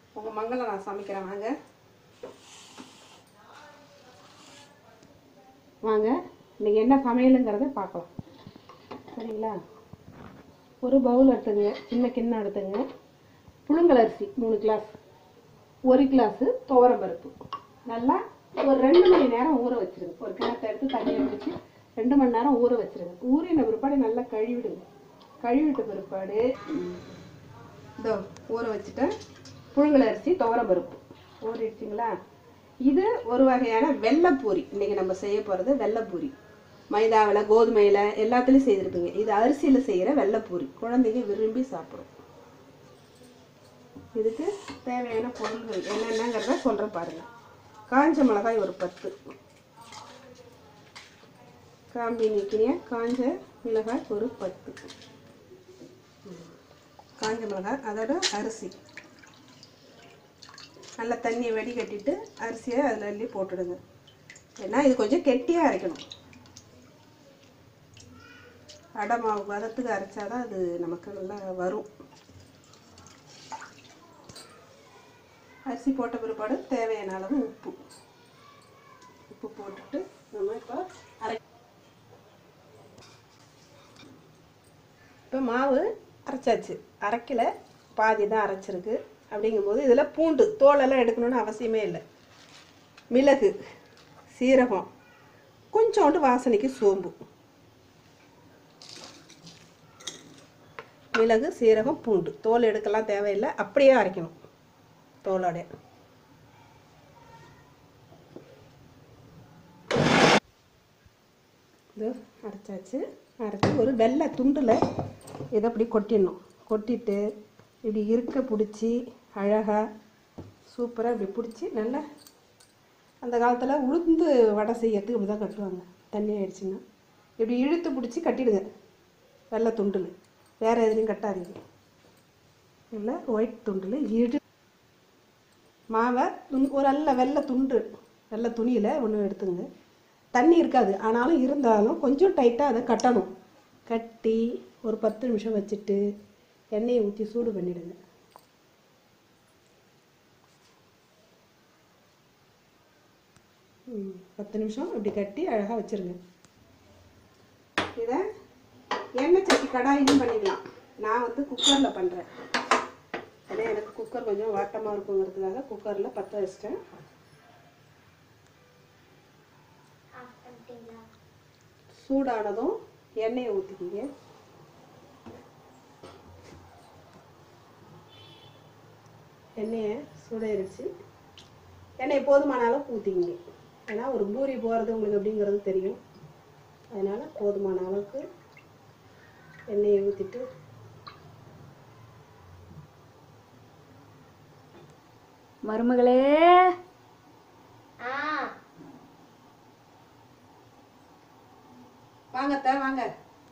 உங்கள் மங்களை நான் சமைக்கிறேன். வாங்க வாங்க இன்றைக்கி என்ன சமையலுங்கிறத பார்க்கலாம். சரிங்களா? ஒரு பவுல் எடுத்துங்க, சின்ன கிண்ணம் எடுத்துங்க. புழுங்கல் அரிசி 3 கிளாஸ், 1 கிளாஸு துவரம்பருப்பு நல்லா ஒரு 2 மணி நேரம் ஊற வச்சுருங்க. ஒரு கிணத்தை எடுத்து தண்ணியை பிடிச்சி 2 மணி நேரம் ஊற வச்சுருங்க. ஊறின பிற்பாடு நல்லா கழுவிடுங்க. கழுவிட்ட பிற்பாடு இதோ ஊற வச்சுட்டேன். புழுங்கல் அரிசி துவரம்பருப்பு ஊறிடுச்சிங்களா? இது ஒரு வகையான வெள்ளைப்பூரி. இன்றைக்கி நம்ம செய்ய போகிறது வெள்ளைப்பூரி. மைதாவில், கோதுமையில் எல்லாத்துலேயும் செய்திருக்குங்க. இது அரிசியில் செய்கிற வெள்ளைப்பூரி. குழந்தைங்க விரும்பி சாப்பிடும். இதுக்கு தேவையான பொருள்கள் என்னென்னங்கிறத சொல்கிறேன் பாருங்கள். காஞ்ச மிளகாய் ஒரு 10, காம்பி நீக்கினிய காஞ்ச மிளகாய் ஒரு 10, காஞ்ச மிளகாய், அதோட அரிசி நல்லா தண்ணியை வடிகட்டிட்டு அரிசியை அதில் அள்ளி போட்டுடுங்க. ஏன்னா இது கொஞ்சம் கெட்டியாக அரைக்கணும். அடை மாவு பதத்துக்கு அரைச்சாதான் அது நமக்கு நல்லா வரும். அரிசி போட்ட பிற்பாடு தேவையான அளவு உப்பு போட்டுட்டு நம்ம இப்போ மாவு அரைச்சாச்சு. அரைக்கல, பாதி தான் அரைச்சிருக்கு. அப்படிங்கும்போது இதில் பூண்டு தோலெல்லாம் எடுக்கணும்னு அவசியமே இல்லை. மிளகு, சீரகம், கொஞ்சோண்டு வாசனைக்கு சோம்பு. மிளகு, சீரகம், பூண்டு தோல் எடுக்கலாம் தேவையில்லை, அப்படியே அரைக்கணும் தோலோட. இது அரைச்சாச்சு. அரைச்சி ஒரு வெள்ளை துண்டில் இதை அப்படி கொட்டிடணும். கொட்டிட்டு இப்படி இருக்க பிடிச்சி அழகாக சூப்பராக இப்படி பிடிச்சி நல்லா, அந்த காலத்தில் உளுந்து வடை செய்யறதுக்கு இப்படி தான் கட்டுவாங்க. தண்ணி ஆயிடுச்சுன்னா இப்படி இழுத்து பிடிச்சி கட்டிடுங்க. வெள்ளை துண்டில், வேறு எதுலையும் கட்டாதீங்க. இல்லை ஒயிட் துண்டில் மாவை ஒரு நல்ல வெள்ளை துண்டு, வெள்ளை துணியில் ஒன்று எடுத்துங்க. தண்ணி இருக்காது, ஆனாலும் இருந்தாலும் கொஞ்சம் டைட்டாக அதை கட்டணும். கட்டி ஒரு 10 நிமிஷம் வச்சுட்டு எண்ணெயை ஊற்றி சூடு பண்ணிவிடுங்க. பத்து நிமிஷம் இப்படி கட்டி அழகாக வச்சுருங்க. இதை எண்ணெய் சட்டி கடாயிலும் பண்ணிக்கலாம். நான் வந்து குக்கரில் பண்ணுறேன். அதே எனக்கு குக்கர் கொஞ்சம் வாட்டமாக இருக்குங்கிறதுக்காக குக்கரில் பற்ற வச்சிட்டேன். சூடானதும் எண்ணெயை ஊற்றிக்கிங்க. எண்ணெயை சூடாயிருச்சு. எண்ணெய் போதுமான அளவு ஊற்றிக்கிங்க. ஏன்னா ஒரு பூரி போகிறது உங்களுக்கு எப்படிங்கிறது தெரியும். அதனால் போதுமான அளவுக்கு எண்ணெயை ஊற்றிட்டு மருமகளே வாங்கத்த வாங்க.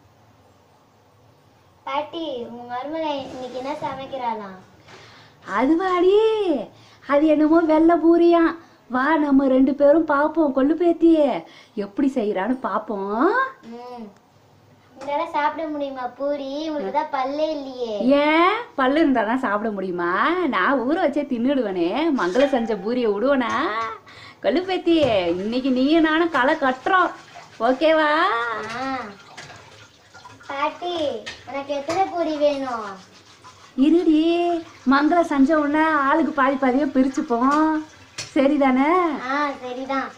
பாட்டி, உங்க மருமக இன்னைக்கு என்ன சமைக்கிறாளாம்? அதுவாடி, அது என்னமோ வெள்ளை பூரியா. வா நம்ம 2 பேரும் பார்ப்போம். கொள்ளு பேத்தியே எப்படி செய்யறான்னு பார்ப்போம். உங்களால சாப்பிட முடியுமா பூரி? உங்களுக்கு தான் பல்லே இல்லையே. ஏன் பல்லு இருந்தாதான் சாப்பிட முடியுமா? நான் ஊற வச்சே தின்னுடுவனே. மங்கள செஞ்ச பூரியை விடுவனா? கொள்ளு பேத்தியே, இன்னைக்கு நீயும் நானும் களை கட்டுறோம். ஓகேவா? பாட்டி, உனக்கு எத்தனை பூரி வேணும்? இருடி, மங்கள செஞ்ச உடனே ஆளுக்கு பாதி பாதியா பிரிச்சுப்போம். சரிதானே? சரிதான்.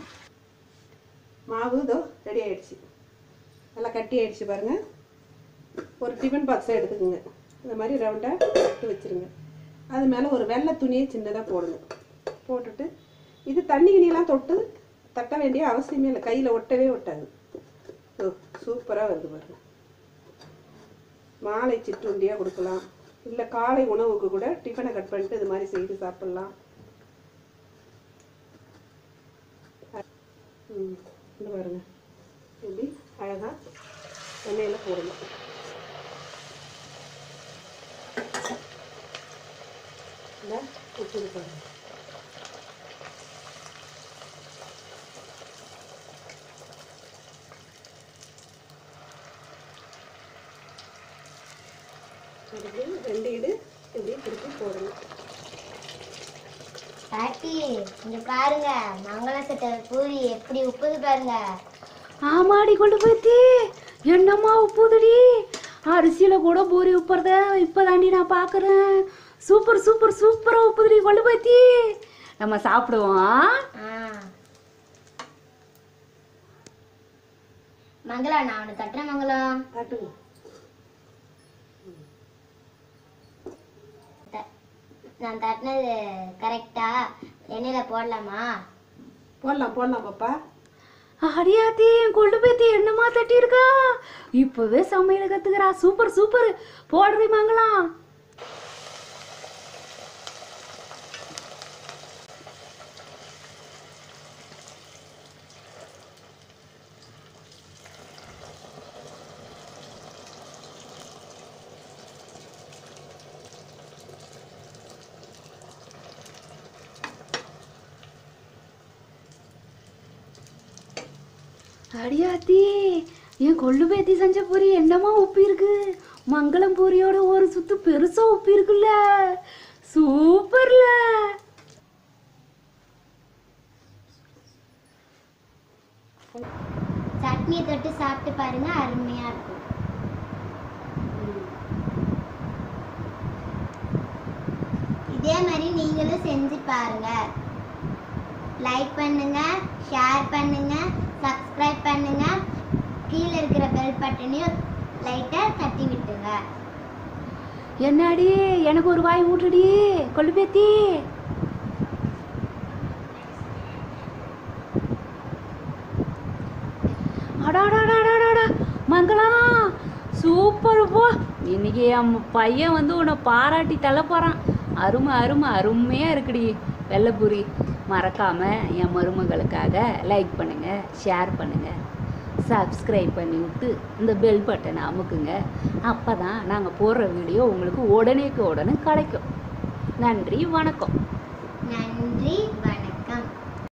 மாவு இதோ ரெடி ஆயிடுச்சு. நல்லா கட்டி ஆயிடுச்சு பாருங்க. ஒரு டிஃபன் பாக்ஸை எடுத்துக்கோங்க. இந்த மாதிரி ரவுண்டாக எடுத்து வச்சுருங்க. அது மேலே ஒரு வெள்ளை துணியை சின்னதாக போடுங்க. போட்டுட்டு இது தண்ணி கிணியெல்லாம் தொட்டு தட்ட வேண்டிய அவசியமே இல்லை. கையில் ஒட்டவே ஒட்டாது. சூப்பராக வருது பாருங்க. மாலை சிற்றுண்டியாக கொடுக்கலாம், இல்லை காலை உணவுக்கு கூட டிஃபனை கட் பண்ணிட்டு இது மாதிரி செய்து சாப்பிட்லாம். இந்த பாருங்க, இப்படி அழகாக எண்ணெயில் போடணும். இந்த உப்பு பாருங்க. இப்படி 2 இடு இப்படி திருப்பி போடணும். பூரி இங்க பாருங்க, மங்களம் செட்ட பூரி எப்படி உப்புது பாருங்க. ஆமாடி கொண்டு போய்த்தி, என்னம்மா உப்புதுடி. அரிசியில கூட பூரி உப்புறத இப்பதாண்டி நான் பாக்குறேன். சூப்பர் சூப்பர் சூப்பரா உப்புதுடி, கொண்டு போய்த்தி நம்ம சாப்பிடுவோம். மங்களம் நான் உனக்கு தட்டுறேன். மங்களம் காட்டுங்க. நான் தட்டினது கரெக்டா? எண்ணெயில போடலாமா? போடலாம் போடலாம் பாப்பா. அடியாத்தி கொண்டு போய்த்தி என்னம்மா தட்டி இருக்கா. இப்பவே சமையல கத்துக்கிறா. சூப்பர் சூப்பர், போடுறீ மங்களம். அடியாத்தி என் கொள்ளு பேத்தி செஞ்ச பூரி என்னமா உப்பு இருக்கு. மங்களம் பூரியோட ஒரு சுத்து பெருசா உப்பு இருக்குல்ல. சூப்பர்ல. சட்னியை தொட்டு சாப்பிட்டு பாருங்க, அருமையா இருக்கும். இதே மாதிரி நீங்களும் செஞ்சு பாருங்க. லைக் பண்ணுங்க, ஷேர் பண்ணுங்க, சப்ஸ்கிரைப் பண்ணுங்க. கீழே இருக்கிற பெல் பட்டனையும் லைட்டா தட்டி விட்டுங்க. என்னடி எனக்கு ஒரு வாய் ஊட்டுடி கொள்ளு பேத்தி. அடாடாடாடாடா மங்களம் சூப்பர் போ. இன்னைக்கு என் பையன் வந்து உன்னை பாராட்டி தள்ள போறான். அருமை அருமை அருமையா இருக்குடி வெள்ளைப்பூரி. மறக்காம என் மருமகளுக்காக லைக் பண்ணுங்க, ஷேர் பண்ணுங்க, சப்ஸ்கிரைப் பண்ணி விட்டு இந்த பெல் பட்டனை அமுக்குங்க. அப்பதான் நாங்கள் போடுற வீடியோ உங்களுக்கு உடனேக்கு உடனே கிடைக்கும். நன்றி, வணக்கம். நன்றி.